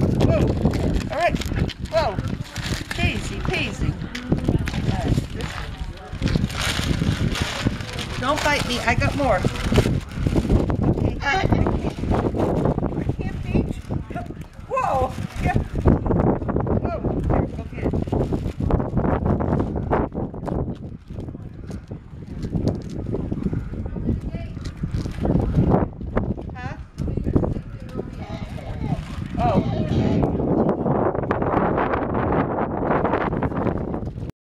Whoa. All right. Whoa. Easy peasy. Don't bite me. I got more. Okay. I can't reach. Whoa. Yeah. Whoa. Here, go get it. Huh? Oh.